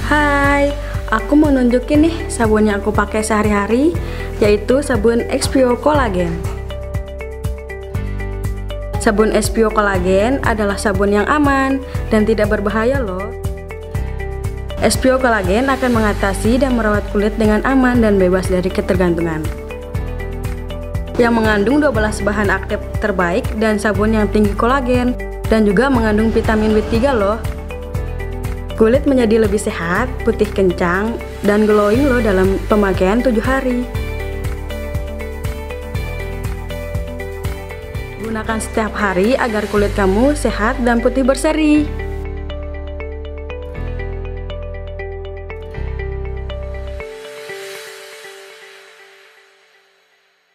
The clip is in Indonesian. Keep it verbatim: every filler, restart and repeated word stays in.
Hai, aku mau nunjukin nih sabun yang aku pakai sehari-hari, yaitu sabun Xpio Collagen. Sabun Xpio Collagen adalah sabun yang aman dan tidak berbahaya loh. Xpio Collagen akan mengatasi dan merawat kulit dengan aman dan bebas dari ketergantungan. Yang mengandung dua belas bahan aktif terbaik dan sabun yang tinggi kolagen dan juga mengandung vitamin B tiga loh. Kulit menjadi lebih sehat, putih kencang, dan glowing loh dalam pemakaian tujuh hari. Gunakan setiap hari agar kulit kamu sehat dan putih berseri.